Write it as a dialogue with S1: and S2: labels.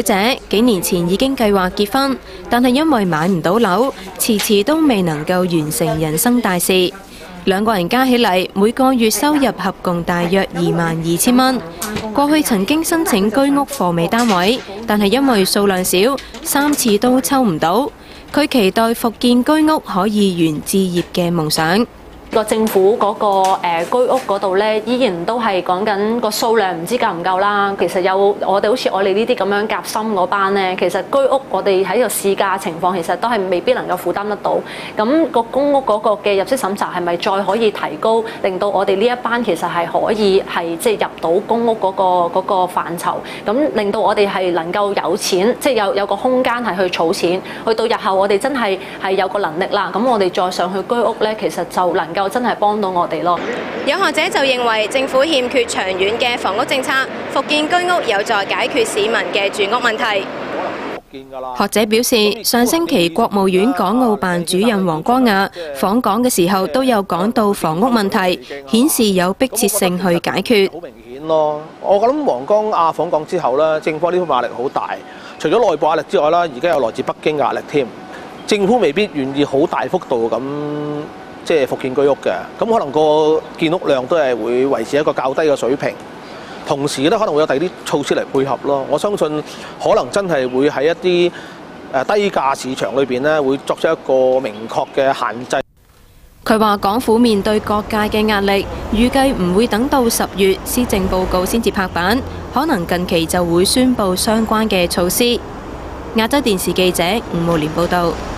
S1: 者幾年前已經計劃結婚，但係因為買唔到樓，遲遲都未能夠完成人生大事。兩個人加起嚟每個月收入合共大約22,000蚊。過去曾經申請居屋貨尾單位，但係因為數量少，3次都抽唔到。佢期待復建居屋可以圓置業嘅夢想。
S2: 個政府嗰個居屋嗰度咧，依然都係講緊個數量唔知夠唔夠啦。其實有我哋好似我哋呢啲咁樣夾心嗰班咧，其實居屋我哋喺個市價情況，其實都係未必能夠負擔得到。咁個公屋嗰個嘅入息審查係咪再可以提高，令到我哋呢一班其實係可以係即係入到公屋嗰個範疇，咁令到我哋係能夠有錢，即係有個空間係去儲錢，去到日後我哋真係有個能力啦，咁我哋再上去居屋咧，其實就能夠真係幫到我哋咯。
S1: 有學者就認為政府欠缺長遠嘅房屋政策，復建居屋有助解決市民嘅住屋問題。學者表示，上星期國務院港澳辦主任黃光亞訪港嘅時候，都有講到房屋問題，顯示有迫切性去解決。
S3: 好明顯咯，我諗黃光亞訪港之後咧，政府呢方面壓力好大，除咗內部壓力之外啦，而家有來自北京嘅壓力添。政府未必願意好大幅度咁即係復建居屋嘅，咁可能個建屋量都係會維持一個較低嘅水平，同時咧可能會有第二啲措施嚟配合咯。我相信可能真係會喺一啲低價市場裏邊咧，會作出一個明確嘅限制。
S1: 佢話港府面對各界嘅壓力，預計唔會等到10月施政報告先至拍板，可能近期就會宣布相關嘅措施。亞洲電視記者吳慕蓮報導。